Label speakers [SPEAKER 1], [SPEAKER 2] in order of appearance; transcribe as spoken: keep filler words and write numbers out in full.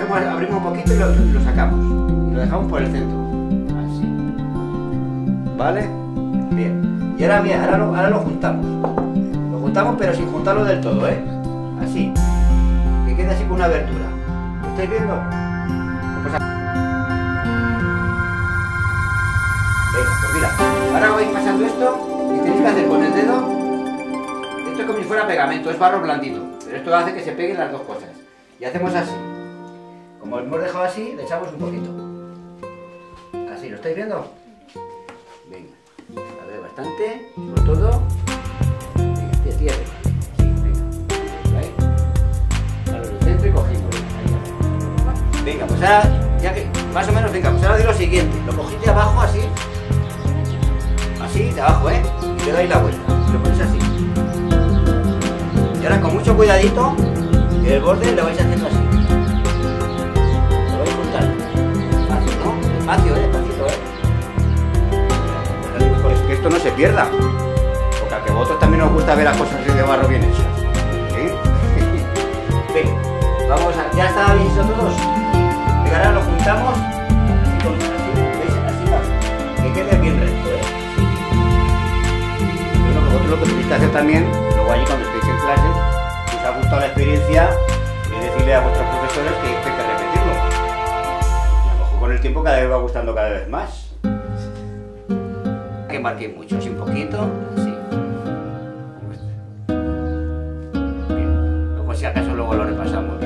[SPEAKER 1] hacemos, abrimos un poquito y lo, lo sacamos. Y lo dejamos por el centro. Así. ¿Vale? Bien. Y ahora bien, ahora lo, ahora lo juntamos. Lo juntamos pero sin juntarlo del todo, ¿eh? Así. Que quede así con una abertura. ¿Lo estáis viendo? Pues a... Venga, pues mira. Ahora vais pasando esto y tenéis que hacer con el dedo. Esto es como si fuera pegamento, es barro blandito. Pero esto hace que se peguen las dos cosas. Y hacemos así. Como lo hemos dejado así, le echamos un poquito. Así, ¿lo estáis viendo? Venga. A ver, bastante. Sobre todo. Venga, tía, tía. Sí, venga. Ahí. A lo del centro y cogimos. Ahí. Venga, pues ahora, ya que más o menos, venga, pues ahora digo lo siguiente. Lo cogéis de abajo así. Así, de abajo, ¿eh? Y le dais la vuelta. Lo ponéis así. Y ahora con mucho cuidadito, el borde lo vais haciendo así. Lo vais juntando. Despacio, ¿no? Despacio, ¿eh? Despacito, ¿eh? Pues que esto no se pierda. Porque a que vosotros también os gusta ver las cosas de barro bien hechas. ¿Sí? Venga, vamos a... ¿Ya está bien hecho todos? Venga, ahora lo juntamos. Así, con, así, ¿veis? Así va. Que quede bien recto, ¿eh? Bueno, vosotros lo que tenéis que hacer también, luego allí cuando estéis en clase, si os ha gustado la experiencia, es decirle a vuestros profesores que hay que repetirlo. Y a lo mejor con el tiempo cada vez va gustando cada vez más. Que marquéis mucho, así un poquito, así. Bien. Luego si acaso luego lo repasamos.